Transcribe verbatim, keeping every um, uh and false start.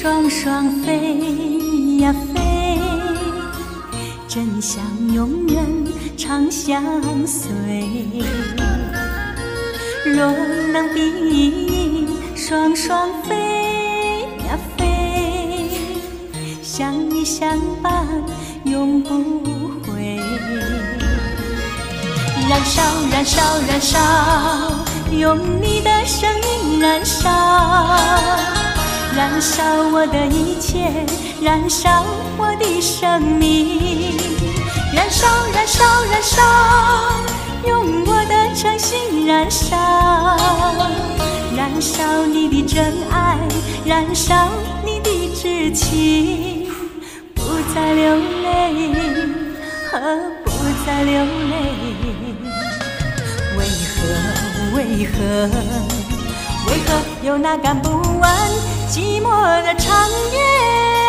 双双飞呀飞，真想永远长相随。若能比翼双双飞呀飞，相依相伴永不悔。燃烧燃烧燃烧，用你的声音燃烧，燃烧我的一切，燃烧我的生命。燃烧燃烧燃烧，用我的诚心燃烧，燃烧你的真爱，燃烧你的至情。不再流泪，何不再流泪？为何为何为何又哪赶不完寂寞的长夜？